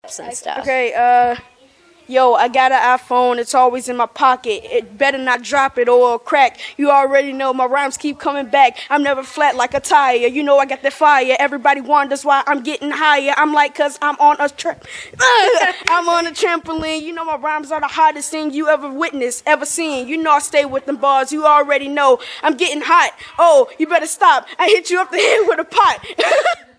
and stuff. Okay, yo, I got an iPhone, it's always in my pocket. It better not drop it or crack. You already know my rhymes keep coming back. I'm never flat like a tire. You know I got that fire. Everybody wonders why I'm getting higher. I'm like, cause I'm on a I'm on a trampoline. You know my rhymes are the hottest thing you ever witnessed, ever seen. You know I stay with them bars. You already know I'm getting hot. Oh, you better stop. I hit you up the head with a pot.